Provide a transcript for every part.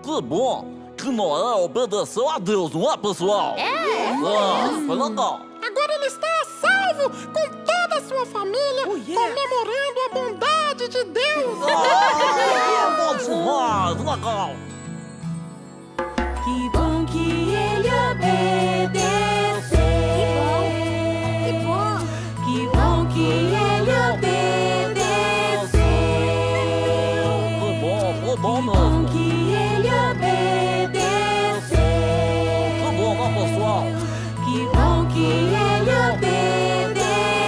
Que bom que Noé obedeceu a Deus, não é, pessoal? Foi legal. Agora ele está a salvo com toda a sua família, comemorando a bondade de Deus. Bom demais, legal. Que bom que ele obedeceu. Que bom. Que bom que ele obedeceu. Foi bom Que mesmo. bom que ele obedeceu. Que bom, né, pessoal? Que bom que ele obedeceu.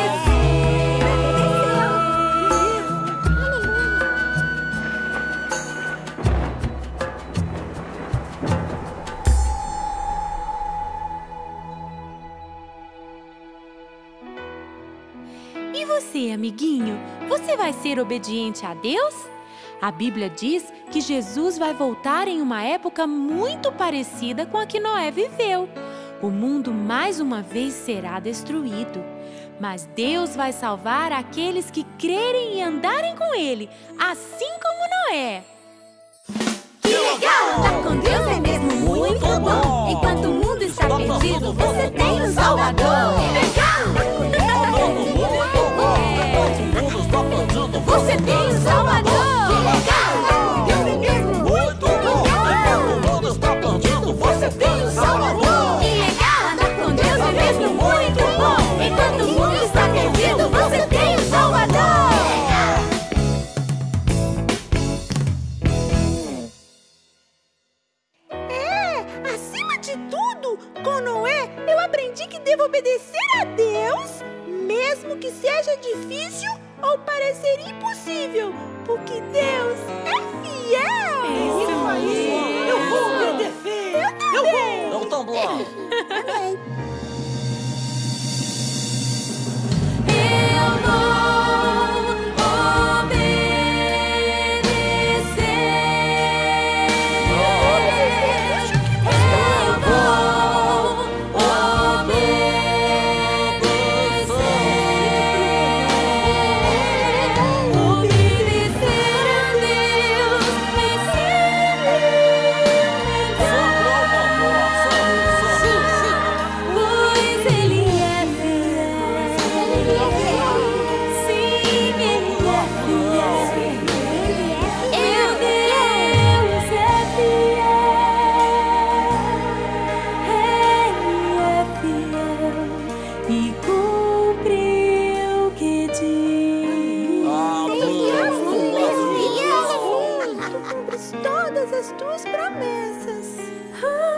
E você, amiguinho? Você vai ser obediente a Deus? A Bíblia diz que Jesus vai voltar em uma época muito parecida com a que Noé viveu. O mundo mais uma vez será destruído. Mas Deus vai salvar aqueles que crerem e andarem com Ele, assim como Noé. Que legal! Andar com Deus é mesmo muito bom. Enquanto o mundo está perdido, você tem um Salvador. Que legal! Andar com Deus é muito bom. Todo mundo está perdido. Você tem um Salvador. Que legal! Andar com Deus é mesmo muito bom. Todo mundo está perdido. Você tem um Salvador. Que legal! Andar com Deus é mesmo muito bom. Enquanto o mundo está perdido, você tem um Salvador. Acima de tudo, com Noé, eu aprendi que devo obedecer a Deus, mesmo que seja difícil ou parecer impossível, porque Deus é fiel. Isso aí. Eu vou obedecer. Eu também. Eu vou pois Ele é fiel. Sim, Ele é fiel. Deus é fiel e cumpre o que diz. Tu cumpres todas as tuas promessas.